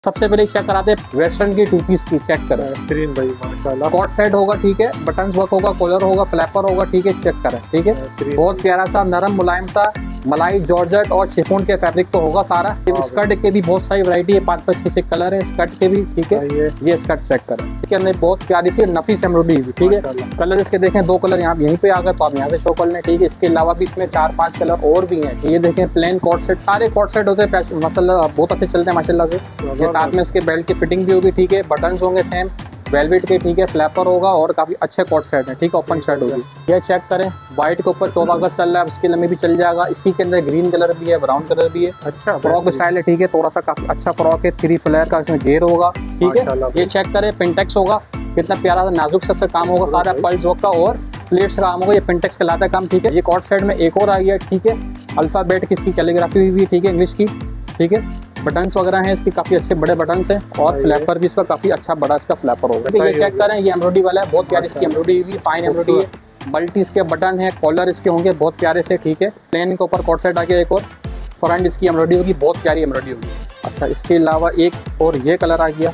सबसे पहले चेक कराते हैं वेस्टर्न की टू पीस की। चेक करें बेहतरीन भाई माशाल्लाह। कॉट सेट होगा, ठीक है, बटन्स वर्क होगा, कॉलर होगा, फ्लैपर होगा, ठीक है। चेक करें, ठीक है, बहुत प्यारा सा नरम मुलायम सा मलाई जॉर्जेट और शिफॉन के फैब्रिक तो होगा सारा। स्कर्ट के भी बहुत सारी वैरायटी है, 5-5 6 कलर है स्कर्ट के भी, ठीक है। ये स्कर्ट चेक करें, ठीक है, बहुत प्यारी सी नफीस एम्ब्रॉयडरी, ठीक है। कलर इसके देखें, 2 कलर यहाँ यहीं पे आ गए तो आप यहाँ से शो कर लें, ठीक है। इसके अलावा भी इसमें 4-5 कलर और भी हैं। ये देखें प्लेन कॉट सेट, सारे कॉट सेट होते हैं माशाल्लाह, बहुत अच्छे चलते हैं माशाल्लाह से। ये साथ में इसके बेल्ट की फिटिंग भी होगी, ठीक है, बटन्स होंगे सेम वेलवेट के, ठीक है, फ्लैपर होगा और काफी अच्छे कॉट सेट है, ठीक है, ओपन शर्ट होगी। ये चेक करें व्हाइट के ऊपर 14 अगस्त चल रहा है, उसके लंबे भी चल जाएगा। इसी के अंदर ग्रीन कलर भी है, ब्राउन कलर भी है। अच्छा फ्रॉक स्टाइल है, ठीक है, थोड़ा सा काफी अच्छा फ्रॉक है, 3 फ्लेयर का इसमें घेर होगा, ठीक है। ये चेक करें पिंटेक्स होगा, कितना प्यारा नाजुक सा काम होगा, सारा पल्स वर्क का और प्लेट्स का काम होगा। ये पिंटेक्स कहलाता है काम, ठीक है। ये कॉट सेट में एक और आई है, ठीक है, अल्फाबेट की इसकी कैलीग्राफी हुई, ठीक है, इंग्लिश की, ठीक है। बटन्स वगैरह हैं इसकी, काफी अच्छे बड़े बटन्स हैं और फ्लैपर भी इसका काफी अच्छा बड़ा इसका फ्लैपर होगा। ये चेक करें, ये एम्ब्रॉयडरी वाला है, बहुत प्यारी इसकी एम्ब्रॉयडरी हुई, फाइन एम्ब्रॉयडरी है। मल्टी इसके बटन है, कॉलर इसके होंगे बहुत प्यारे से, ठीक है। प्लेन के ऊपर कॉट सेट आ गया एक और, फ्रंट इसकी एम्ब्रॉयडरी होगी, बहुत प्यारी एम्ब्रॉयडरी होगी। अच्छा, इसके अलावा एक और ये कलर आ गया।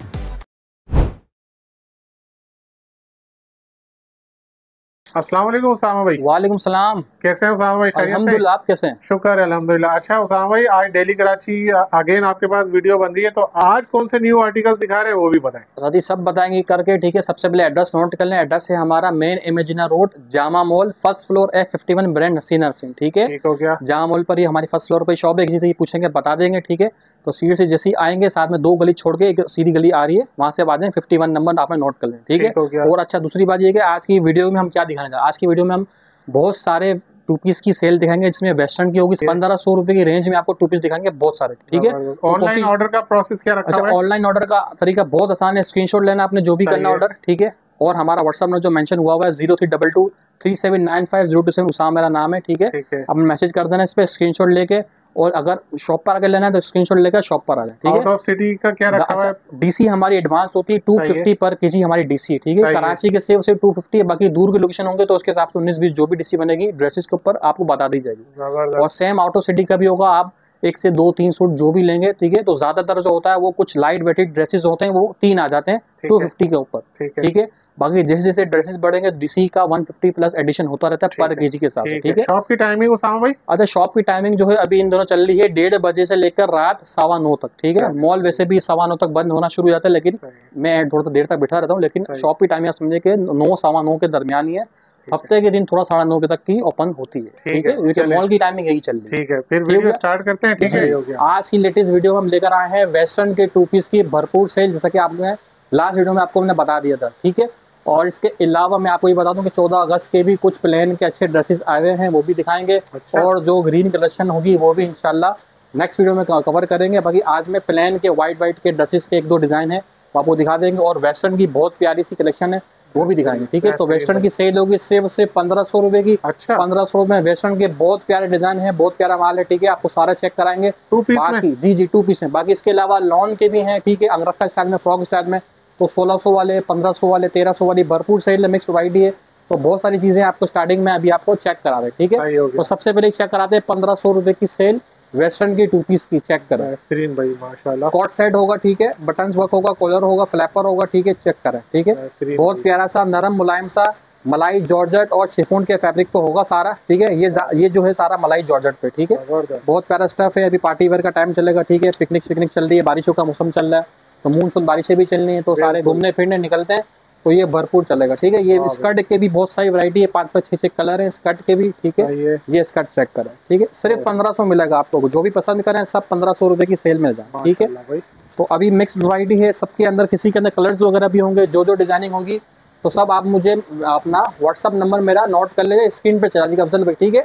अस्सलाम वालेकुम उसामा भाई। वालेकुम सलाम। कैसे हैं उसामा भाई? अल्हम्दुलिल्लाह, आप कैसे हैं? शुक्र है अल्हम्दुलिल्लाह। अच्छा उसामा भाई, आज डेली कराची अगेन आपके पास वीडियो बन रही है, तो आज कौन से न्यू आर्टिकल्स दिखा रहे हैं वो भी बताएं। दादी सब बताएंगे करके, ठीक है। सबसे पहले एड्रेस नोट कर लें। एड्रेस है हमारा मेन इमेजिना road, Jama mall, first floor F51 brand Haseena Singh, ठीक है। ठीक हो गया। जामा मॉल पर ही हमारी फर्स्ट फ्लोर पर शॉप है, किसी से पूछेंगे बता देंगे, ठीक है। तो सीढ़ी से जैसे आएंगे, साथ में 2 गली छोड़ के एक सीधी गली आ रही है, वहां से आ जाए, 51 नंबर आपने नोट कर लें, ठीक है। और अच्छा दूसरी बात ये कि आज की वीडियो में हम क्या दिखाने जा रहे हैं, आज की वीडियो में हम बहुत सारे 2 पीस की सेल दिखाएंगे, जिसमें वेस्टर्न की होगी 1500 रुपए की रेंज में आपको 2 पीस दिखाएंगे, बहुत सारे, ठीक है। ऑनलाइन ऑर्डर का प्रोसेस क्या रखा हुआ है? ऑनलाइन ऑर्डर का तरीका बहुत आसान है, स्क्रीनशॉट लेना आपने जो भी करना ऑर्डर, ठीक है। और हमारा व्हाट्सएप में जो मेंशन हुआ है 032237950227 उसामा मेरा नाम है, ठीक है। अब मैसेज कर देना इस पे स्क्रीनशॉट लेके, और अगर शॉप पर आकर लेना है तो स्क्रीनशॉट लेकर शॉप पर आ जाए, ठीक है। आउट ऑफ सिटी का क्या रखा हुआ है? डीसी हमारी एडवांस होती है 250 पर केजी हमारी डीसी, ठीक है। कराची के सिर्फ 250 है, बाकी दूर के लोकेशन होंगे तो उसके हिसाब से 19-20 जो भी डीसी बनेगी ड्रेसेस के ऊपर आपको बता दी जाएगी। और सेम आउट ऑफ सिटी का भी होगा, आप 1 से 2-3 सूट जो भी लेंगे, ठीक है। तो ज्यादातर जो होता है वो कुछ लाइट वेटेड ड्रेसेस होते हैं, वो 3 आ जाते हैं 250 के ऊपर, ठीक है। बाकी जैसे जैसे ड्रेसेस बढ़ेंगे डीसी का 150 प्लस एडिशन होता रहता है पर केजी के साथ, ठीक है। शॉप की टाइमिंग उसामा भाई? अच्छा, शॉप की टाइमिंग जो है अभी इन दोनों चल रही है 1:30 बजे से लेकर रात 9:15 तक, ठीक है। मॉल वैसे भी 9:15 तक बंद होना शुरू हो जाता है, लेकिन मैं थोड़ा देर तक बैठा रहता हूँ, लेकिन शॉप की टाइमिंग समझे कि 9-9:15 के दरमियान ही है। हफ्ते के दिन थोड़ा 9:30 बजे तक की ओपन होती है, ठीक है। मॉल की टाइमिंग यही चल रही है, ठीक है। फिर वीडियो स्टार्ट करते हैं, ठीक है। आज की लेटेस्ट वीडियो हम लेकर आए हैं वेस्टर्न के 2 पीस की भरपूर सेल, जैसा कि आपने लास्ट वीडियो में आपको मैंने बता दिया था, ठीक है। और इसके अलावा मैं आपको ये बता दूं कि 14 अगस्त के भी कुछ प्लेन के अच्छे ड्रेसेस आए हुए हैं, वो भी दिखाएंगे। अच्छा। और जो ग्रीन कलेक्शन होगी वो भी इंशाल्लाह नेक्स्ट वीडियो में कवर करेंगे। बाकी आज में प्लेन के वाइट के ड्रेसेस के 1-2 डिजाइन है वो आपको दिखा देंगे, और वेस्टर्न की बहुत प्यारी सी कलेक्शन है वो भी दिखाएंगे, ठीक है। तो वेस्टर्न की सेल होगी सिर्फ 1500 रुपए की। अच्छा। 1500 में वेस्टर्न के बहुत प्यारे डिजाइन है, बहुत प्यारा माल है, ठीक है। आपको सारा चेक कराएंगे 2 पीस बाकी जी 2 पीस है। बाकी इसके अलावा लॉन के भी हैं, ठीक है, अंगरखा स्टाइल में, फ्रॉक स्टाइल में, तो 1600 वाले, 1500 वाले, 1300 वाली भरपूर सेल है, मिक्स वैरायटी है। तो बहुत सारी चीजें आपको स्टार्टिंग में अभी आपको चेक करा रहे, ठीक है। तो सबसे पहले चेक कराते हैं 1500 रुपए की सेल वेस्टर्न की 2 पीस की। चेक करें बेहतरीन भाई माशाल्लाह। कॉट सेट होगा, ठीक है, बटन्स वर्क होगा, कॉलर होगा, फ्लैपर होगा, ठीक है। चेक करें, ठीक है, बहुत प्यारा सा नरम मुलायम सा मलाई जॉर्जेट और शिफॉन के फैब्रिक पे होगा सारा, ठीक है। ये जो है सारा मलाई जॉर्जेट पे, ठीक है। बहुत प्यारा स्टफ है। अभी पार्टी वेयर का टाइम चलेगा, ठीक है। पिकनिक चल रही है, बारिशों का मौसम चल रहा है, तो मूनसून बारिशें भी चल रही है, तो सारे घूमने फिरने निकलते हैं, तो ये भरपूर चलेगा, ठीक है। ये स्कर्ट के भी बहुत सारी वैरायटी है, 5-5 6 कलर है स्कर्ट के भी, ठीक है। ये स्कर्ट चेक करें, ठीक है, सिर्फ 1500 मिलेगा आपको। जो भी पसंद करें सब 1500 रुपए की सेल मिल जाए, ठीक है। तो अभी मिक्स वैरायटी है सबके अंदर, किसी के अंदर कलर्स वगैरह भी होंगे, जो डिजाइनिंग होगी तो सब आप मुझे अपना व्हाट्सअप नंबर मेरा नोट कर लीजिए, स्क्रीन पे चला दीजिए अफजल भाई, ठीक है।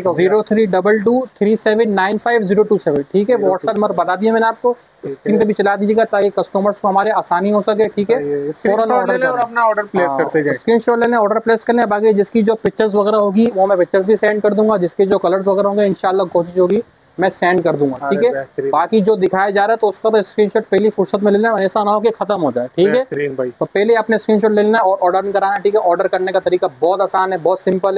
032237950227, ठीक है। व्हाट्सएप नंबर बता दिया मैंने आपको, स्क्रीन पे भी चला दीजिएगा ताकि कस्टमर्स को हमारे आसानी हो सके, ठीक है। फौरन ऑर्डर और अपना ऑर्डर प्लेस करते जाए, स्क्रीनशॉट लेने ऑर्डर प्लेस करने। बाकी जिसकी जो पिक्चर्स वगैरह होगी वो मैं पिक्चर्स भी सेंड कर दूंगा, जिसके जो कलर्स वगैरह होंगे इंशाल्लाह कोशिश होगी मैं सेंड कर दूंगा, ठीक है। बाकी जो दिखाया जा रहा है तो उसका तो स्क्रीनशॉट पहली फुर्सत में ले लेना, ऐसा ना हो कि खत्म हो जाए, ठीक है। तो पहले आपने स्क्रीनशॉट ले लेना और ऑर्डर कराना, ठीक है। ऑर्डर करने का तरीका बहुत आसान है, बहुत सिंपल है।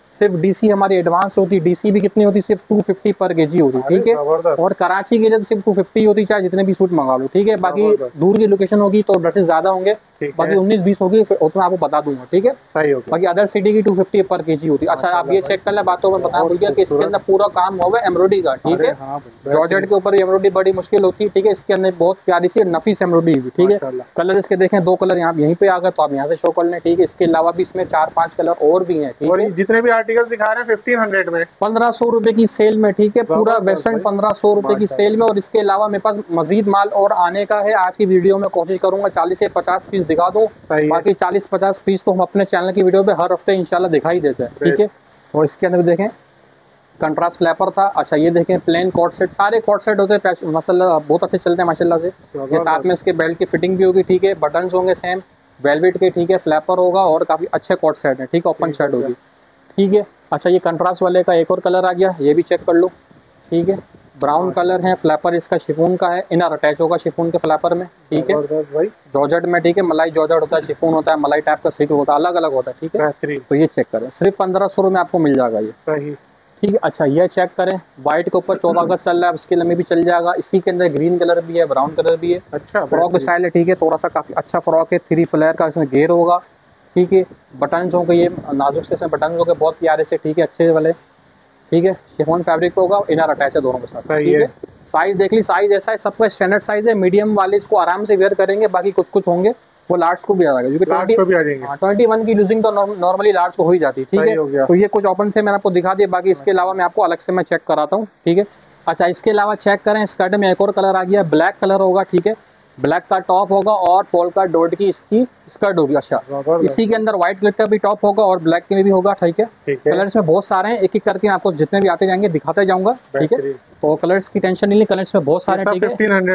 सिर्फ डीसी हमारी एडवांस होती है, डीसी भी कितनी होती है, सिर्फ 250 पर केजी होती है, ठीक है। और कराची के लिए तो सिर्फ 250 होती है, चाहे जितने भी सूट मंगा लो, ठीक है। बाकी दूर की लोकेशन होगी तो ड्रेसेस ज्यादा होंगे, बाकी 19-20 होगी उतना आपको बता दूंगा, ठीक है। सही हो गया। बाकी अदर सिटी की 250 पर केजी होती है। अच्छा आप ये चेक कर ले, बातों में बताना भूल गया कि इसके अंदर पूरा काम हुआ है एम्ब्रॉयडरी का, ठीक है। जॉर्जेट के ऊपर एम्ब्रॉयडरी बड़ी मुश्किल होती है, ठीक है। इसके अंदर बहुत प्यारी सी नफीस एम्ब्रॉयडरी हुई, ठीक है। कलर इसके देखें, 2 कलर यहाँ यहीं पे आ गए तो आप यहाँ से शो कर लें, ठीक है। इसके अलावा भी इसमें 4-5 कलर और भी हैं, ठीक है। जितने भी आर्टिकल्स दिखा रहे हैं 1500 में, 1500 रुपए की सेल में, ठीक है। पूरा वेस्टर्न 1500 रुपए की सेल में। और इसके अलावा मेरे पास मजीद माल और आने का है। आज की वीडियो में कोशिश करूंगा 40 से 50 पीस दिखा दूं, बाकी 40-50 पीस तो हम अपने चैनल की वीडियो पे हर हफ्ते इंशाल्लाह दिखाई देते हैं, ठीक है। और इसके अंदर देखें कंट्रास्ट फ्लैपर था। अच्छा ये देखें प्लेन कॉर्ड सेट, सारे कॉर्ड सेट होते हैं माशाल्लाह, बहुत अच्छे चलते हैं माशाल्लाह से। ये साथ में इसके बेल्ट की फिटिंग भी होगी, ठीक है। बटन्स होंगे सेम वेलवेट के, ठीक है। फ्लैपर होगा और काफ़ी अच्छे कॉर्ड सेट है, ठीक है। ओपन शर्ट होगी, ठीक है। अच्छा ये कंट्रास्ट वाले का एक और कलर आ गया, ये भी चेक कर लो, ठीक है। ब्राउन कलर है, फ्लैपर इसका शिफॉन का है, इनर अटैच होगा शिफॉन के फ्लैपर में, ठीक है। जॉर्जेट में, ठीक है। मलाई जॉर्जेट होता है, शिफॉन होता है, मलाई टाइप का सिल्क होता है, अलग अलग होता है, ठीक है। तो ये चेक करें, सिर्फ 1500 में आपको मिल जाएगा ये, सही, ठीक है। अच्छा ये चेक करें, व्हाइट के ऊपर 14 अगस्त चल रहा है, उसके लिए भी चल जाएगा। इसी के अंदर ग्रीन कलर भी है, ब्राउन कलर भी है। अच्छा फ्रॉक स्टाइल है, ठीक है। थोड़ा सा काफी अच्छा फ्रॉक है, 3 फ्लेयर का इसमें घेर होगा, ठीक है। बटन्स होंगे, ये नाजुक से इसमें बटन्स होंगे बहुत प्यारे से, ठीक है, अच्छे वाले, ठीक है। शिफॉन फैब्रिक होगा, इनर अटैच है दोनों के साथ, ठीक है। साइज देख ली, साइज ऐसा है, सबका स्टैंडर्ड साइज है। मीडियम वाले इसको आराम से वेयर करेंगे, बाकी कुछ कुछ होंगे वो लार्ज को भी आ जाएगा, क्योंकि 21 की लूजिंग तो नॉर्मली लार्ज को हो ही जाती है, ठीक है। तो ये कुछ ओपन थे, मैंने आपको दिखा दिया, बाकी इसके अलावा मैं आपको अलग से मैं चेक कराता हूँ, ठीक है। अच्छा इसके अलावा चेक करें, स्कर्ट में एक और कलर आ गया, ब्लैक कलर होगा, ठीक है। ब्लैक का टॉप होगा और पोल का डॉट की इसकी स्कर्ट होगी। अच्छा इसी के अंदर व्हाइट कलर का भी टॉप होगा और ब्लैक के में भी होगा, ठीक है। कलर्स में बहुत सारे हैं, एक एक करके आपको जितने भी आते जाएंगे दिखाते जाऊंगा, ठीक है। तो कलर्स की टेंशन नहीं ली, कलर्स में बहुत सारे, ठीक है।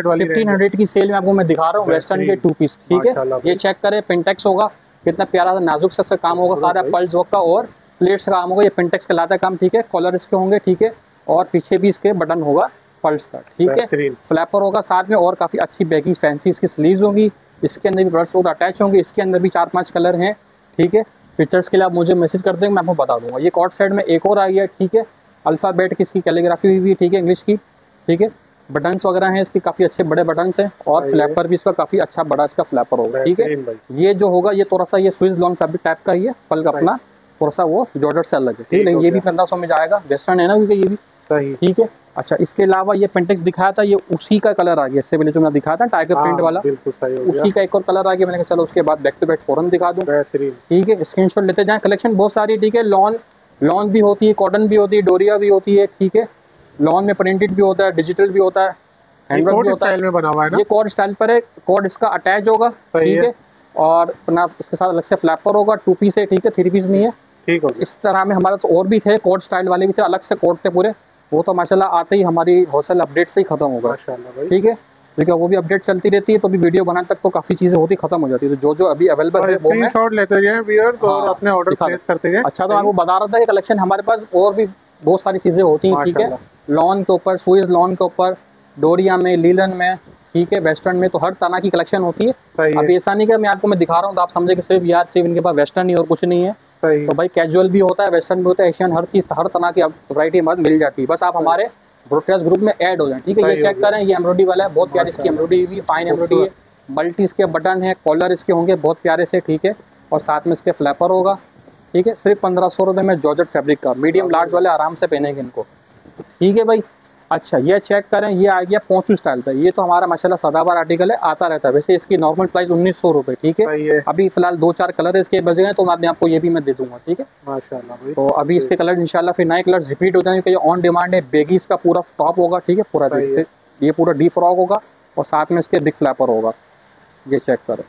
1500 की सेल में आपको मैं दिखा रहा हूँ, वेस्टर्न के 2 पीस, ठीक है। ये चेक करें, पिंटेक्स होगा, कितना प्यारा नाजुक सा काम होगा, सारा पल्स वर्क का और प्लेट्स का काम होगा। ये पिंटेक्स कहलाता है काम, ठीक है। कॉलर इसके होंगे, ठीक है। और पीछे भी इसके बटन होगा पल्स का, ठीक है। फ्लैपर होगा साथ में और काफी अच्छी बैगी फैंसी इसकी स्लीव्स होगी। इसके अंदर भी बर्ड्स और अटैच होंगे, इसके अंदर भी 4-5 कलर हैं, ठीक है। पिक्चर्स के लिए आप मुझे मैसेज कर देंगे, मैं आपको बता दूंगा। ये कॉर्ड साइड में एक और आ गया, ठीक है। अल्फाबेट की इसकी कैलीग्राफी हुई, ठीक है, इंग्लिश की, ठीक है। बटन्स वगैरह हैं इसके, काफी अच्छे बड़े बटन्स हैं और फ्लैपर भी इसका काफी अच्छा बड़ा इसका फ्लैपर होगा, ठीक है। ये जो होगा ये थोड़ा सा ये स्विस लॉन फैब्रिक टाइप का ही है, पल्क अपना थोड़ा सा वो जॉर्जेट से अलग है, ठीक है। ये भी 1500 में जाएगा, वेस्टर्न है ना, क्योंकि ये भी सही, ठीक है। अच्छा इसके अलावा ये पेंटेक्स दिखाया था, ये उसी का कलर आ गया, इससे पहले जो मैं दिखाया था टाइगर प्रिंट वाला, बिल्कुल सही हो गया। उसी का एक और कलर आ गया। मैंने कहा चलो उसके बाद बैक टू बैक फौरन दिखा दूं, ठीक है। स्क्रीनशॉट लेते जाएं, कलेक्शन बहुत सारी, ठीक है। लॉन भी होती है, कॉटन भी होती है, डोरिया भी होती है, ठीक है। लॉन में प्रिंटेड भी होता है, डिजिटल भी होता है, हैंडवर्क भी होता है, में बना हुआ है ना? ये कॉर्ड स्टाइल पर है, कॉर्ड इसका अटैच होगा, ठीक है। और अपना इसके साथ अलग से फ्लैपर होगा, 2 पीस है, ठीक है, 3 पीस नहीं है, ठीक है। इस तरह में हमारे पास और भी थे, कॉर्ड स्टाइल वाले भी थे, अलग से कॉर्ड थे पूरे, वो तो माशाल्लाह आते ही हमारी होलसेल अपडेट से ही खत्म होगा, ठीक है। देखिए वो भी अपडेट चलती रहती है, तो भी वीडियो बनाने तक तो काफी चीजें होती खत्म हो जाती है। तो जो अभी अवेलेबल है वो स्क्रीनशॉट लेते जाएं व्यूअर्स और अपने ऑर्डर प्लेस करते जाएं। अच्छा तो आपको बता रहा था कि कलेक्शन हमारे पास और भी बहुत सारी चीजें होती हैं, ठीक है। लॉन के ऊपर, स्विस लॉन के ऊपर, डोरिया में, लीलन में, ठीक है, वेस्टर्न में, तो हर तरह की कलेक्शन होती है। अब ऐसा नहीं कि मैं दिखा रहा हूँ तो आप समझे कि सिर्फ यार सिर्फ इनके पास वेस्टर्न ही और कुछ नहीं है, तो भाई कैजुअल भी होता है, वेस्टर्न भी होता है, एशियन, हर चीज हर तरह की वैरायटी हमारे मिल जाती है। बस आप हमारे ब्रॉडकास्ट ग्रुप में ऐड हो जाए, ठीक है। ये चेक करें, ये एम्ब्रॉयडरी वाला है, बहुत प्यारी इसकी एम्ब्रॉयडरी हुई, फाइन एम्ब्रॉयडरी है, मल्टी इसके बटन है, कॉलर इसके होंगे बहुत प्यारे से, ठीक है। और साथ में इसके फ्लैपर होगा, ठीक है। सिर्फ 1500 रुपये में जॉर्जेट फैब्रिक का, मीडियम लार्ज वाले आराम से पहनेंगे इनको, ठीक है भाई। अच्छा ये चेक करें, ये आ गया पोंचू स्टाइल पे, ये तो हमारा माशाल्लाह सदाबहार आर्टिकल है, आता रहता है। वैसे इसकी नॉर्मल प्राइस 1900 रुपये, ठीक है। अभी फिलहाल 2-4 कलर इसके बचे हैं, तो मैं आपको ये भी मैं दे दूंगा, ठीक है माशाल्लाह। तो अभी इसके कलर इंशाल्लाह फिर नए कलर रिपीट हो जाएंगे, ऑन डिमांड है। बेगीज का पूरा टॉप होगा, ठीक है, पूरा ये पूरा डी फ्रॉक होगा और साथ में इसके बिग फ्लैपर होगा, ये चेक करें,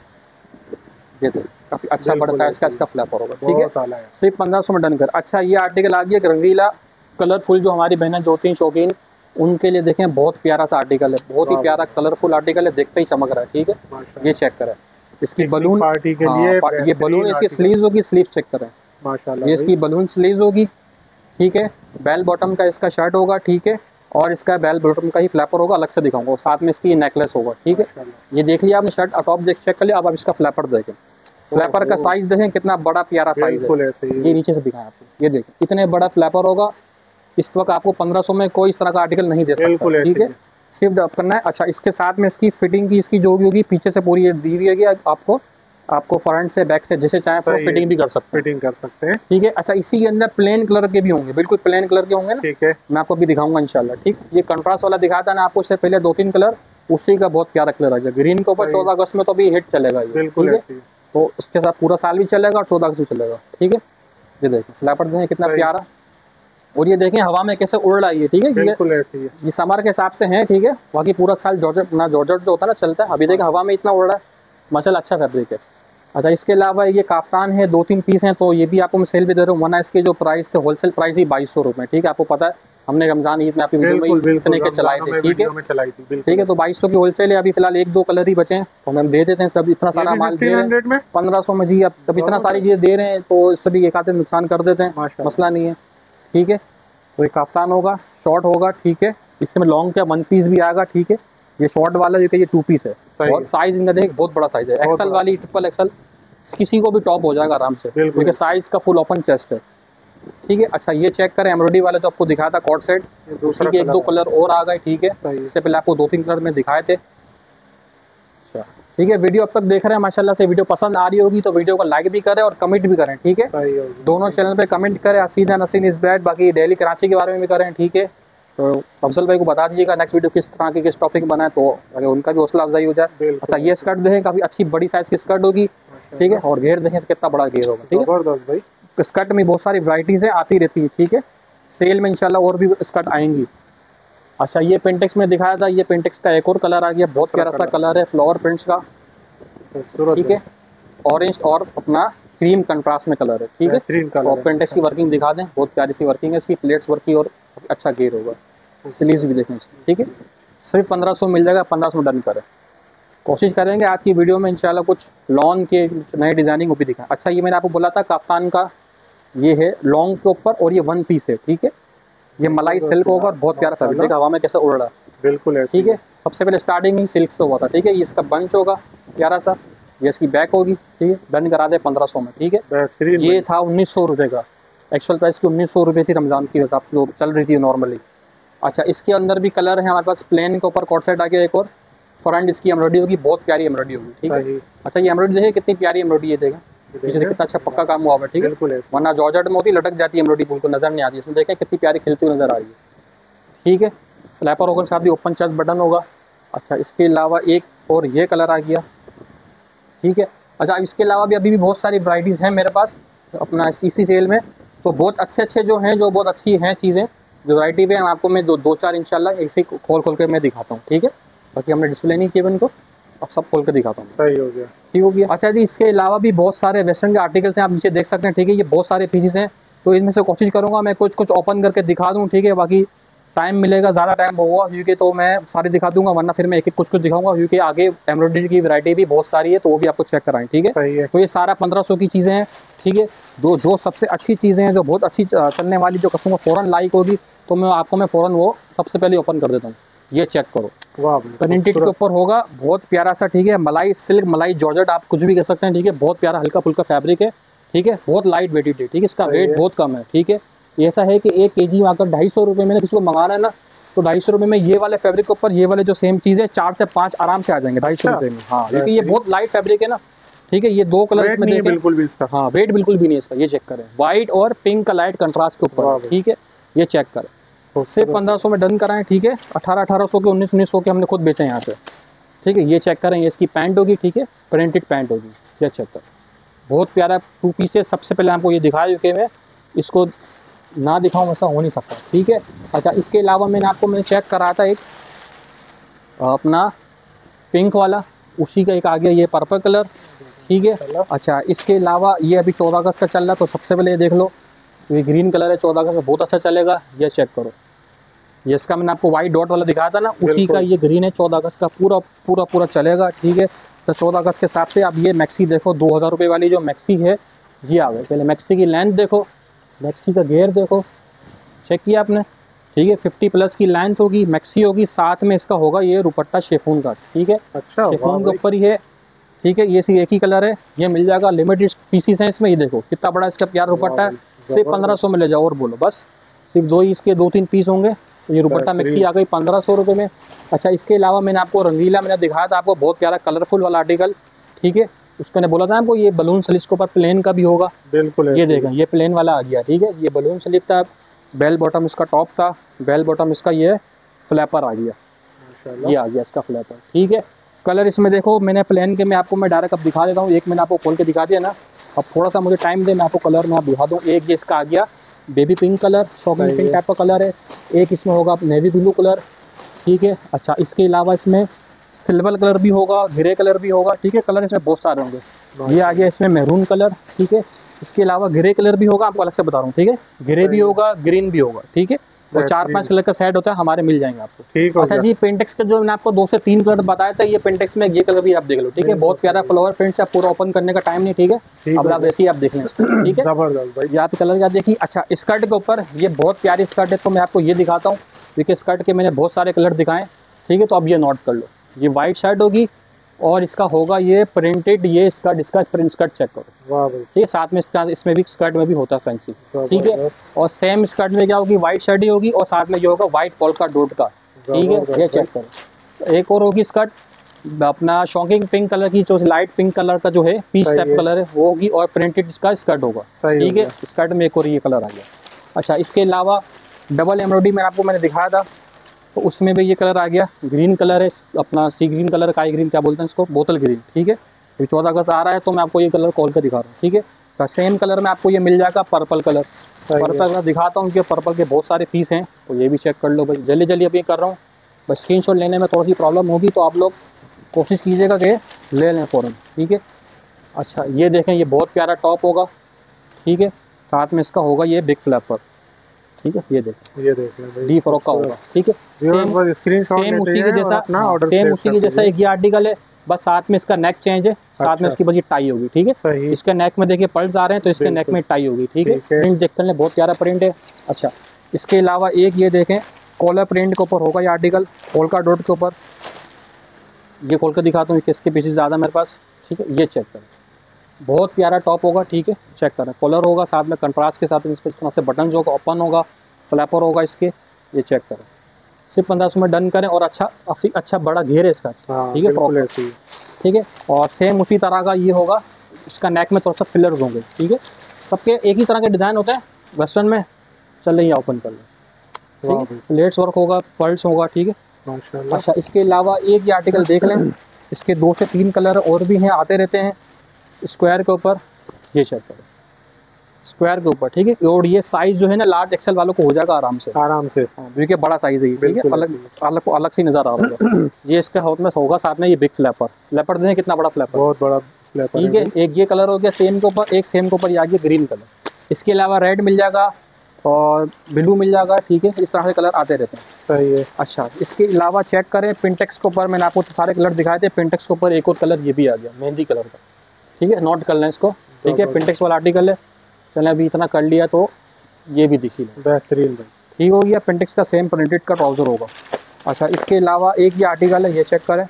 ये काफी अच्छा बड़ा साइज का इसका फ्लैपर होगा, ठीक है। सिर्फ 1500 में डन कर। अच्छा ये आर्टिकल आ गया रंगीला कलरफुल, जो हमारी बहनें जो होती हैं शौकीन, उनके लिए देखें बहुत प्यारा सा आर्टिकल है, बहुत ही प्यारा कलरफुल आर्टिकल है, देखते ही चमक रहा है, ठीक है। ये चेक करें, इसकी बलून पार्टी के लिए ये बलून इसकी स्लीव्स होगी, स्लीव चेक करें माशाल्लाह, ये इसकी बलून स्लीव्स होगी, ठीक है। बेल बॉटम का इसका शर्ट होगा, ठीक है। और इसका बेल बॉटम का ही फ्लैपर होगा, अलग से दिखाऊंगा, और साथ में इसकी नेकलेस होगा, ठीक है। ये देख लिया आपने शर्ट टॉप चेक कर लिया, अब आप इसका फ्लैपर देखें, फ्लैपर का साइज देखें कितना बड़ा प्यारा साइज बिल्कुल है। ऐसे ही ये नीचे से दिखाएं आपको, ये देखें इतने बड़ा फ्लैपर होगा। इस वक्त आपको 1500 में कोई इस तरह का आर्टिकल नहीं दे सकता, बिल्कुल ऐसे ठीक है, ही। सिर्फ करना है। अच्छा, इसके साथ में इसकी फिटिंग की इसकी जो भी होगी पीछे से पूरी ये दी हुई है, आपको फ्रंट से बैक से जैसे चाहे सही है। फिटिंग भी कर सकते हैं, फिटिंग कर सकते हैं। ठीक है। अच्छा, इसी के अंदर प्लेन कलर के भी होंगे, बिल्कुल प्लेन कलर के होंगे ना, ठीक है। मैं आपको भी दिखाऊंगा इंशाल्लाह, ठीक। ये कंट्रास्ट वाला दिखाया था ना आपको इससे पहले 2-3 कलर, उसी का बहुत प्यारा कलर आ गया ग्रीन के ऊपर। सही। 14 अगस्त में तो अभी हिट चलेगा ये, बिल्कुल ठीक है। ऐसे ही। तो उसके साथ पूरा साल भी चलेगा और 14 अगस्त भी चलेगा, ठीक है। ये देखें फ्लैपर देखें कितना सही। प्यारा, और ये देखें हवा में कैसे उड़ रहा है ये, ठीक है। बिल्कुल ऐसे ही है। ये समर के हिसाब से है, ठीक है। बाकी पूरा साल जॉर्जेट ना, जॉर्जेट जो होता है ना चलता है। अभी देखें हवा में इतना उड़ रहा है, माशाल्लाह अच्छा फैब्रिक है। अच्छा, इसके अलावा ये काफ्तान है, 2-3 पीस हैं, तो ये भी आपको मैं सेल पे दे रहा हूँ। वरना इसके जो प्राइस थे होलसेल प्राइस ही 2200 रुपये, ठीक है। आपको पता है हमने रमजान ईद में आपकी वीडियो में इतने के चलाए थे, ठीक है, ठीक है। तो 2200 की होलसेल है, अभी फिलहाल 1-2 कलर ही बचे हैं, तो हम दे देते हैं सब। इतना सारा माल दे रहे हैं 1500 में जी, अब इतना सारी चीज़ें दे रहे हैं तो इस पर भी एक आधे नुकसान कर देते हैं, मसला नहीं है, ठीक है। तो ये काफ्तान होगा, शॉर्ट होगा, ठीक है। इसमें लॉन्ग का 1 पीस भी आएगा, ठीक है। ये शॉर्ट वाला जो कि ये 2 पीस है, और साइज इनका देख बहुत बड़ा साइज है, एक्सल वाली ट्रिपल एक्सल किसी को भी टॉप हो जाएगा आराम से, क्योंकि साइज का फुल ओपन चेस्ट है, ठीक है। अच्छा, ये चेक करें एम्ब्रॉयडरी वाला जो आपको दिखाया था कॉर्ड सेट, दूसरी के 1-2 कलर और आ गए, ठीक है। इससे पहले आपको 2-3 कलर में दिखाए थे। अच्छा, ठीक है। वीडियो अब तक देख रहे हैं माशाल्लाह से, वीडियो पसंद आ रही होगी तो वीडियो को लाइक भी करें और कमेंट भी करें, ठीक है। दोनों चैनल पे कमेंट करें, हसीना नसीन इस बैट, बाकी डेली कराची के बारे में भी करें, ठीक है। तो अफजल भाई को बता दीजिएगा नेक्स्ट वीडियो किस तरह की किस टॉपिक बनाए, तो अगर उनका भी हौसला अफजाई हो जाए। अच्छा, ये स्कर्ट देखें काफ़ी अच्छी बड़ी साइज़ की स्कर्ट होगी, ठीक है। और घेर देखें कितना बड़ा घेर होगा, ठीक है। जबरदस्त भाई। स्कर्ट में बहुत सारी वैराइटीज़ है, आती रहती है, ठीक है। सेल में इंशाल्लाह और भी स्कर्ट आएंगी। अच्छा, ये पेंटेक्स में दिखाया था, ये पेंटेक्स का एक और कलर आ गया, बहुत प्यारा सा कलर है, फ्लावर प्रिंट्स का, ठीक है। ऑरेंज और अपना क्रीम कंट्रास्ट में कलर है, ठीक है। और पेंटेक्स की वर्किंग दिखा दें, बहुत प्यारी सी वर्किंग है इसकी, प्लेट्स वर्क की और अच्छा घेर होगा, स्लीव्स भी देखें इसकी, ठीक है। सिर्फ 1500 मिल जाएगा, 1500 में डन करें। कोशिश करेंगे आज की वीडियो में इंशाल्लाह कुछ लॉन्ग के नए डिज़ाइनिंग वो भी दिखाएं। अच्छा, ये मैंने आपको बोला था काफ्तान का, ये है लॉन्ग के ऊपर और ये 1 पीस है, ठीक है। ये मलाई सिल्क होगा और बहुत प्यारा फैब्रिक, हवा में कैसे उड़ रहा है, बिल्कुल, ठीक है। सबसे पहले स्टार्टिंग ही सिल्क से हुआ था, ठीक है। ये इसका बंच होगा प्यारा सा, ये इसकी बैक होगी, ठीक है। डन करा दे 1500 में, ठीक है। ये था 1900 रुपये का, एक्चुअल प्राइस की 1900 रुपये थी रमज़ान की वक्त जो चल रही थी नॉर्मली। अच्छा, इसके अंदर भी कलर है हमारे पास, प्लेन के ऊपर कॉट सेट आ गया एक और, फ्रंट इसकी एम्ब्रॉयडरी होगी, बहुत प्यारी एम्ब्रॉयडरी होगी, ठीक है। अच्छा, ये एम्ब्रॉयडरी देखिए कितनी प्यारी एम्ब्रॉयडरी है, देखें पीछे कितना अच्छा पक्का काम हुआ है, ठीक है। वरना जॉर्जेट में होती लटक जाती है एम्ब्रॉयडरी, बिल्कुल नजर नहीं आती, इसमें देखें कितनी प्यारी खिलती हुई नजर आ रही है, ठीक है। फ्लैपर होगा, साथ ही ओपन चेस्ट बटन होगा। अच्छा, इसके अलावा एक और ये कलर आ गया, ठीक है। अच्छा, इसके अलावा भी अभी भी बहुत सारी वैराइटीज़ हैं मेरे पास अपना इसी सेल में, तो बहुत अच्छे जो हैं, जो बहुत अच्छी हैं चीज़ें जो वैरायटी पे आपको मैं 2-4 इंशाल्लाह ऐसे खोल के मैं दिखाता हूँ, ठीक है। बाकी हमने डिस्प्ले नहीं किया इनको, अब सब खोल के दिखाता हूँ। सही हो गया, ठीक हो गया। अच्छा जी, इसके अलावा भी बहुत सारे वेस्टर्न के आर्टिकल्स हैं, आप नीचे देख सकते हैं, ठीक है। ये बहुत सारे पीसेस हैं, तो इनमें से कोशिश करूँगा मैं कुछ ओपन करके दिखा दूँ, ठीक है। बाकी टाइम मिलेगा, ज़्यादा टाइम होगा क्योंकि तो मैं सारे दिखा दूंगा, वरना फिर मैं एक कुछ दिखाऊंगा, क्योंकि आगे एम्ब्रॉयडरी की वैरायटी भी बहुत सारी है, तो वो भी आपको चेक कराएं, ठीक है। तो ये सारा 1500 की चीज़ें हैं, ठीक है। जो सबसे अच्छी चीज़ें हैं, जो बहुत अच्छी चलने वाली, जो कस्टमर फ़ौरन लाइक होगी, तो मैं फ़ौरन वो सबसे पहले ओपन कर देता हूँ। ये चेक करो, वाह, प्रिंटेड के ऊपर होगा, बहुत प्यारा सा, ठीक है। मलाई सिल्क, मलाई जॉर्जेट, आप कुछ भी कह सकते हैं, ठीक है। बहुत प्यारा हल्का फुल्का फैब्रिक है, ठीक है। बहुत लाइट वेटेड है, ठीक है। इसका वेट बहुत कम है, ठीक है। ऐसा है कि 1 kg आकर 250 रुपये में किसी को मंगाना है ना, तो 250 रुपये में ये वाले फैब्रिक के ऊपर ये वाले जो सेम चीज़ है 4 से 5 आराम से आ जाएंगे 250 रुपये में। हाँ, क्योंकि ये बहुत लाइट फैब्रिक है ना, ठीक है। ये 2 कलर में देखें, बिल्कुल भी इसका, हाँ, वेट बिल्कुल भी नहीं है इसका। ये चेक करें, व्हाइट और पिंक का लाइट कंट्रास्ट के ऊपर, ठीक है। ये चेक करें, तो सिर्फ 1500 में डन कराएं, ठीक है। 1800 के 1900 के हमने खुद बेचे यहाँ से, ठीक है। ये चेक करें, ये इसकी पैंट होगी, ठीक है, प्रिंटेड पैंट होगी। ये चेक करें, बहुत प्यारा 2 पीसेस। सबसे पहले आपको ये दिखाया, क्योंकि मैं इसको ना दिखाऊं ऐसा हो नहीं सकता, ठीक है। अच्छा, इसके अलावा मैंने चेक करा था एक अपना पिंक वाला, उसी का एक आ गया ये पर्पल कलर, ठीक है। अच्छा, इसके अलावा ये अभी 14 अगस्त का चल रहा है, तो सबसे पहले ये देख लो, ये ग्रीन कलर है, 14 अगस्त का बहुत अच्छा चलेगा। ये चेक करो, ये इसका मैंने आपको वाइट डॉट वाला दिखाया था ना, उसी का ये ग्रीन है, 14 अगस्त का पूरा चलेगा, ठीक है। तो 14 अगस्त के हिसाब से अब ये मैक्सी देखो, 2000 रुपये वाली जो मैक्सी है ये आ गई। पहले मैक्सी की लेंथ देखो, मैक्सी का घेर देखो, चेक किया आपने, ठीक है। 50+ की लेंथ होगी, मैक्सी होगी, साथ में इसका होगा ये दुपट्टा शेफून का, ठीक है। अच्छा, शेफून के ऊपर ही है, ठीक है। ये सी एक ही कलर है, ये मिल जाएगा, लिमिटेड पीसीस हैं इसमें। ये देखो कितना बड़ा इसका प्यार दुपट्टा है, सिर्फ 1500 में ले जाओ। और बोलो बस, सिर्फ इसके 2-3 पीस होंगे। तो ये दुपट्टा मिक्सी आ गई 1500 रुपये में। अच्छा, इसके अलावा मैंने आपको रंगीला मैंने दिखाया था आपको, बहुत प्यारा कलरफुल वाला आर्टिकल, ठीक है। उसको मैंने बोला था आपको ये बलून स्लीव्स के ऊपर प्लेन का भी होगा, बिल्कुल। ये देखें, ये प्लेन वाला आ गया, ठीक है। ये बलून स्लीव था, बेल बॉटम इसका टॉप था, बेल बॉटम इसका ये फ्लैपर आ गया, ये आ गया इसका फ्लैपर, ठीक है। कलर इसमें देखो, मैंने प्लेन के मैं आपको मैं डायरेक्ट अब दिखा देता हूँ। एक मैंने आपको खोल के दिखा दिया ना, अब थोड़ा सा मुझे टाइम दे, मैं आपको कलर में आप दिखा दूँ। एक ये इसका आ गया baby pink colour, shocking pink type का कलर है। एक इसमें होगा नेवी ब्लू कलर, ठीक है। अच्छा, इसके अलावा इसमें सिल्वर कलर भी होगा, ग्रे कलर भी होगा, ठीक है। कलर इसमें बहुत सारे होंगे। ये आ गया इसमें मैरून कलर, ठीक है। इसके अलावा ग्रे कलर भी होगा, आपको अलग से बता रहा हूँ, ठीक है। ग्रे भी होगा, ग्रीन भी होगा, ठीक है। और 4-5 कलर का सेट होता है, हमारे मिल जाएंगे आपको, ठीक है। अच्छा जी, पेंटेक्स का जो मैंने आपको 2 से 3 कलर बताया था, ये पेंटेक्स में ये कलर भी आप देख लो, ठीक है। बहुत प्यारा फ्लावर प्रिंट है, पूरा ओपन करने का टाइम नहीं, ठीक है। अब आप ऐसे ही आप देख लें, ठीक है। जबरदस्त भाई, यहाँ पे कलर क्या देखिए। अच्छा, स्कर्ट के ऊपर ये बहुत प्यारी स्कर्ट है, तो मैं आपको ये दिखाता हूँ, क्योंकि स्कर्ट के मैंने बहुत सारे कलर दिखाएं, ठीक है। तो अब ये नोट कर लो, ये वाइट शर्ट होगी और इसका होगा ये प्रिंटेड, ये स्कर्ट, इसका प्रिंट स्कर्ट चेक करो, वाह भाई, ठीक है। साथ में इसमें भी स्कर्ट में भी होता है फैंसी, ठीक है। और सेम स्कर्ट में क्या होगी, वाइट शर्ट ही होगी और साथ में ये होगा वाइट पोल्का डॉट का, ठीक है। ये चेक करो। एक और होगी स्कर्ट अपना शॉकिंग पिंक कलर की, जो लाइट पिंक कलर का जो है पीच टाइप कलर है वो होगी, और प्रिंटेड इसका स्कर्ट होगा, ठीक है। स्कर्ट में एक और ये कलर आ गया। अच्छा, इसके अलावा डबल एम्ब्रॉयडरी मैंने दिखाया था, तो उसमें भी ये कलर आ गया, ग्रीन कलर है अपना, सी ग्रीन कलर, काई ग्रीन क्या बोलते हैं इसको, बोतल ग्रीन, ठीक है। अभी 14 अगस्त आ रहा है, तो मैं आपको ये कलर खोल कर दिखा रहा हूँ, ठीक है। सेम कलर में आपको ये मिल जाएगा पर्पल कलर, पर्पल मैं दिखाता हूँ कि पर्पल के बहुत सारे पीस हैं, तो ये भी चेक कर लो भाई। जल्दी जल्दी अभी कर रहा हूँ, बस स्क्रीनशॉट लेने में थोड़ी सी प्रॉब्लम होगी, तो आप लोग कोशिश कीजिएगा कि ले लें फ़ौरन, ठीक है। अच्छा, ये देखें, ये बहुत प्यारा टॉप होगा, ठीक है। साथ में इसका होगा ये बिग फ्लैपर, ठीक है। ये देखें डी फ्रॉक का होगा, ठीक है। सेम उसी के जैसा, सेम उसी के जैसा एक ये आर्टिकल है, बस साथ में इसका नेक चेंज है, साथ में इसकी बस टाई होगी, ठीक है। इसके नेक में देखिए पल्स आ रहे हैं, तो इसके नेक में टाई होगी, ठीक है। प्रिंट देखते हैं, बहुत प्यारा प्रिंट है। अच्छा, इसके अलावा एक ये देखें कॉलर प्रिंट के ऊपर होगा ये आर्टिकल, पोल्का डॉट के ऊपर, ये खोल कर दिखाता हूँ, किसके पीसेस ज़्यादा मेरे पास, ठीक है। ये चेक करें, बहुत प्यारा टॉप होगा, ठीक है। चेक करें, कॉलर होगा, साथ में कंट्रास्ट के साथ इस पर इस तरह से बटन होगा, ओपन होगा, फ्लैपर होगा इसके, ये चेक करें। सिर्फ 1500 में डन करें, और अच्छा बड़ा घेर है इसका, ठीक है, फ्रॉक, ठीक है। और सेम उसी तरह का ये होगा, इसका नेक में थोड़ा सा फिलर्स होंगे, ठीक है। सबके एक ही तरह के डिज़ाइन होते हैं वेस्टर्न में। चलिए ये ओपन कर लें, ठीक है। लेट्स वर्क होगा, पर्ल्स होगा, ठीक है। अच्छा, इसके अलावा एक ये आर्टिकल देख लें, इसके 2 से 3 कलर और भी हैं, आते रहते हैं। स्क्वायर के ऊपर, ये चेक करो, स्क्वायर के ऊपर, ठीक है। और ये साइज जो है ना, लार्ज एक्सेल वालों को हो जाएगा आराम से, क्योंकि बड़ा साइज है ये, ठीक है। अलग से नज़र आ रहा होगा। ये इसका हाथ में होगा, साथ में ये बिग फ्लैपर देखें, कितना बड़ा फ्लैपर, बहुत बड़ा फ्लैपर, ठीक है। एक ये कलर हो गया सेम के ऊपर, एक सेम के ऊपर ये आ गया ग्रीन कलर। इसके अलावा रेड मिल जाएगा और ब्लू मिल जाएगा, ठीक है। इस तरह से कलर आते रहते हैं, सही है। अच्छा, इसके अलावा चेक करें पिंटेक्स के ऊपर, मैंने आपको सारे कलर दिखाए थे, पिंटेक्स के ऊपर एक और कलर ये भी आ गया, मेहंदी कलर का, ठीक है। नोट कर लें इसको, ठीक है। पिंटेक्स वाला आर्टिकल है। चलें, अभी इतना कर लिया तो ये भी दिखी लें, बेहतरीन, ठीक हो गया। पिंटेक्स का सेम प्रिंटेड का ट्राउज़र होगा। अच्छा, इसके अलावा एक ये आर्टिकल है, ये चेक करें,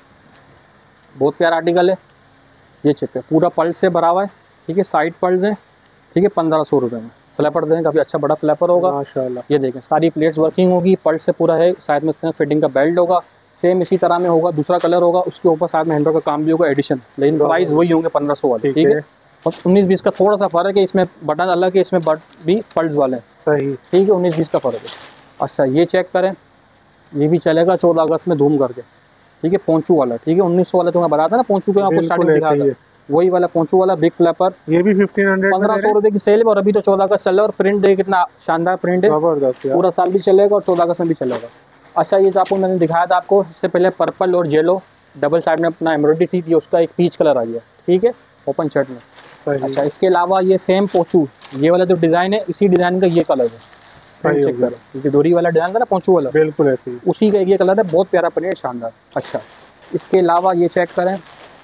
बहुत प्यारा आर्टिकल है, ये चेक करें, पूरा पल्स से भरा हुआ है, ठीक है। साइड पल्स हैं, ठीक है। 1500 रुपये में फ्लैपर देंगे, काफ़ी अच्छा बड़ा फ्लैपर होगा, माशाल्लाह। ये देखें, सारी प्लेट्स वर्किंग होगी, पल्स से पूरा है, साइड में फिटिंग का बेल्ट होगा, सेम इसी तरह में होगा। दूसरा कलर होगा, उसके ऊपर साथ में हैंडल का काम भी होगा, एडिशन, लेकिन प्राइस वही होंगे 1500 वाले, ठीक है। और 19-20 का थोड़ा सा फ़र्क है, इसमें बटन अलग है, इसमें बट भी पल्स वाले हैं, सही, ठीक है। 19-20 का फ़र्क है। अच्छा, ये चेक करें, ये भी चलेगा 14 अगस्त में धूम करके, ठीक है। पोंचू वाला, ठीक है। 1900 वाला तो मैं बताया था ना, पोंचू का आपको स्टार्टिंग दिखा था, वही वाला पोंचू वाला बिग फ्लैपर, ये भी 1500 रुपये की सेल है, और अभी तो 14 अगस्त चल रहा है। और प्रिंट देखिए कितना शानदार प्रिंट है, पूरा साल भी चलेगा और 14 अगस्त में भी चलेगा। अच्छा, ये जो आपको मैंने दिखाया था आपको इससे पहले, पर्पल और येलो डबल साइड में अपना एम्ब्रॉयडरी थी, ये उसका एक पीच कलर आ गया, ठीक है, ओपन शर्ट में। अच्छा, इसके अलावा ये सेम पोंचू, ये वाला जो डिज़ाइन है, इसी डिज़ाइन का ये कलर है, सही चेक करें, क्योंकि डोरी वाला डिज़ाइन था ना पोंचू वाला, बिल्कुल ऐसे ही, उसी का ये कलर है, बहुत प्यारा प्रिंट, शानदार। अच्छा, इसके अलावा ये चेक करें,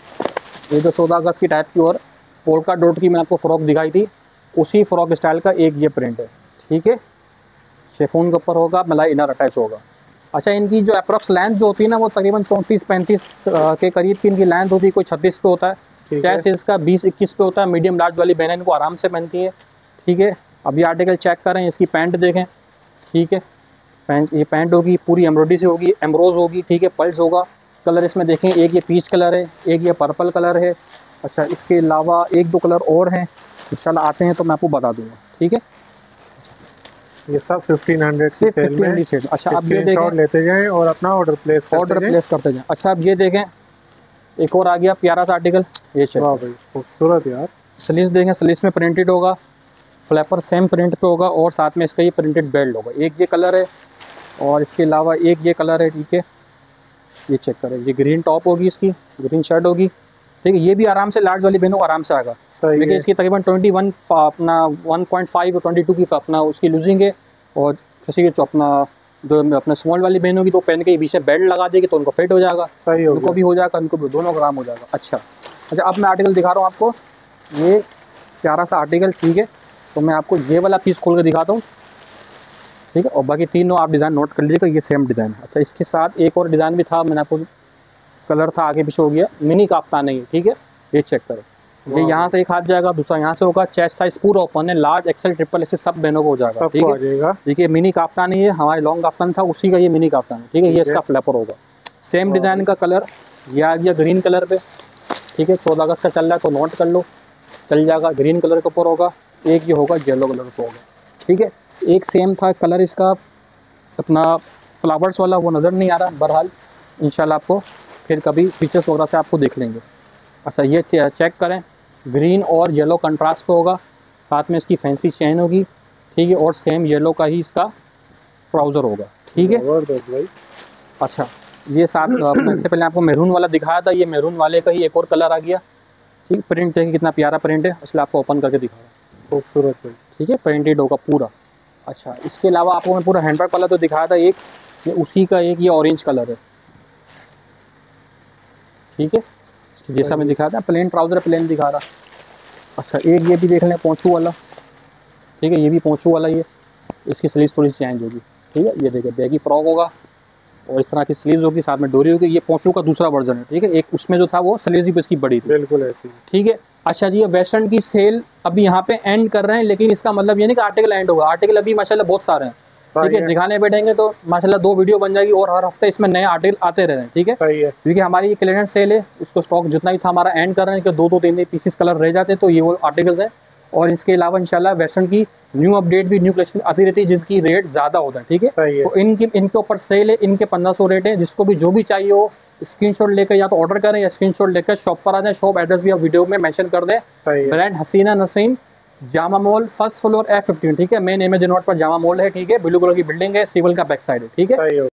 ये जो 14 अगस्त की टाइप की और पोल्का डॉट की मैंने आपको फ्रॉक दिखाई थी, उसी फ्रॉक स्टाइल का एक ये प्रिंट है, ठीक है। शेफोन के ऊपर होगा, मलाई इनर अटैच होगा। अच्छा, इनकी जो अप्रॉक्स लेंथ जो होती है ना, वो तकरीबन 34-35 के करीब की इनकी लेंथ होती है, कोई 36 पे होता है, चेस्ट इसका 20-21 पे होता है, मीडियम लार्ज वाली बहनें इनको आराम से पहनती है, ठीक है। अब ये आर्टिकल चेक करें, इसकी पैंट देखें, ठीक है। पैंट, ये पैंट होगी पूरी एम्ब्रॉयडरी से होगी, एम्ब्रोज होगी, ठीक है। पल्स होगा, कलर इसमें देखें, एक ये पीच कलर है, एक ये पर्पल कलर है। अच्छा, इसके अलावा 1-2 कलर और हैं, इंशाल्लाह आते हैं तो मैं आपको बता दूंगा, ठीक है। ये सब 1500 की सेल में। अच्छा, अब ये देखें, लेते जाएं और अपना ऑर्डर प्लेस करते जाएं। अच्छा, अब ये देखें, एक और आ गया प्यारा सा आर्टिकल, ये वाह भाई खूबसूरत यार। स्लीव्स देखें, स्लीव्स में प्रिंटेड होगा, फ्लैपर सेम प्रिंट पे होगा और साथ में इसका ये प्रिंटेड बेल्ट होगा। एक ये कलर है और इसके अलावा एक ये कलर है, ठीक है। ये चेक करें, ये ग्रीन टॉप होगी, इसकी ग्रीन शर्ट होगी, ठीक है। ये भी आराम से लार्ज वाली बहनों को आराम से आएगा, देखिए। इसकी तकरीबन 21 अपना 1.5 और 22 की अपना उसकी लूजिंग है। और किसी के अपना जो अपने स्मॉल वाली बहनों की तो पहन के बीच में बेल्ट लगा देगी तो उनको फिट हो जाएगा, सही हो, उनको भी हो जाएगा, उनको भी, दोनों का काम हो जाएगा। अच्छा, अब मैं आर्टिकल दिखा रहा हूँ आपको, ये प्यारा सा आर्टिकल, ठीक है। तो मैं आपको ये वाला पीस खोल के दिखाता हूँ, ठीक है। और बाकी तीनों आप डिज़ाइन नोट कर लीजिएगा, ये सेम डिज़ाइन है। अच्छा, इसके साथ एक और डिज़ाइन भी था, मैंने आपको कलर था आगे पीछे हो गया, मिनी काफ्तान है ये, ठीक है। ये चेक करें, ये यहाँ से एक हाथ जाएगा, दूसरा यहाँ से होगा। चेस्ट साइज पूरा ओपन है, लार्ज एक्सेल ट्रिपल एक्सेल सब बहनों को हो जाएगा, ठीक है। देखिए मिनी काफ्तान है ये, हमारे लॉन्ग काफ्तान था उसी का ये मिनी काफ्तान है, ठीक है। ये इसका फ्लैपर होगा, सेम डिज़ाइन का कलर ये आ गया ग्रीन कलर पे, ठीक है। 14 अगस्त का चल रहा है तो नोट कर लो, चल जाएगा। ग्रीन कलर के ऊपर होगा, एक ये होगा येलो कलर का होगा, ठीक है। एक सेम था कलर इसका अपना फ्लावर्स वाला, वो नज़र नहीं आ रहा, बहरहाल इंशाल्लाह आपको फिर कभी फीचर्स वगैरह से आपको देख लेंगे। अच्छा, ये चेक करें, ग्रीन और येलो कंट्रास्ट पे होगा, साथ में इसकी फैंसी चेन होगी, ठीक है। और सेम येलो का ही इसका ट्राउज़र होगा, ठीक है। अच्छा, ये साथ इससे पहले आपको मैरून वाला दिखाया था, ये मैरून वाले का ही एक और कलर आ गया, ठीक। प्रिंट देखिए कितना प्यारा प्रिंट है, इसलिए आपको ओपन करके दिखा रहा हूँ, खूबसूरत है, ठीक है। प्रिंटेड होगा पूरा। अच्छा, इसके अलावा आपको मैं पूरा हैंडवर्क वाला तो दिखाया था, एक ये उसी का एक ये ऑरेंज कलर है, ठीक है। जैसा मैं दिखाया था, प्लेन ट्राउज़र प्लेन दिखा रहा। अच्छा, एक ये भी देख लें पोंचू वाला, ठीक है। ये भी पोंचू वाला, ये इसकी स्लीव्स थोड़ी सी चेंज होगी, ठीक है। ये देखिए बैगी फ्रॉक होगा और इस तरह की स्लीव्स होगी, साथ में डोरी होगी। ये पोंचू का दूसरा वर्जन है, ठीक है। एक उसमें जो था वो स्लीव्स भी इसकी बड़ी थी, बिल्कुल ऐसी, ठीक है। अच्छा जी, ये वेस्टर्न की सेल अभी यहाँ पे एंड कर रहे हैं, लेकिन इसका मतलब ये नहीं कि आर्टिकल एंड होगा, आर्टिकल अभी माशाल्लाह बहुत सारे हैं, ठीक है। दिखाने बैठेंगे तो माशाल्लाह 2 वीडियो बन जाएगी और हर हफ्ते इसमें नए आर्टिकल आते रह रहे हैं, ठीक है। क्योंकि हमारी ये क्लियरेंस सेल है, इसको स्टॉक जितना ही था हमारा एंड कर रहे हैं कि 2-2 3 पीसेस कलर रह जाते हैं, तो ये वो आर्टिकल्स हैं। और इसके अलावा इंशाल्लाह वेस्टर्न की न्यू अपडेट भी, न्यू कलेक्शन आती रहती है जिनकी रेट ज़्यादा होता है, ठीक है। तो इनके ऊपर सेल है, इनके 1500 रेट है। जिसको भी जो भी चाहिए हो स्क्रीनशॉट लेकर या तो ऑर्डर करें या स्क्रीनशॉट लेकर शॉप पर आ जाए। शॉप एड्रेस भी आप वीडियो में मेंशन कर दें, brand Haseena Naseem, Jama mall, first floor F15, ठीक है। मेन इमेज नोट पर जामा मॉल है, ठीक है। ब्लू कलर की बिल्डिंग है, सिविल का बैक साइड है, ठीक है।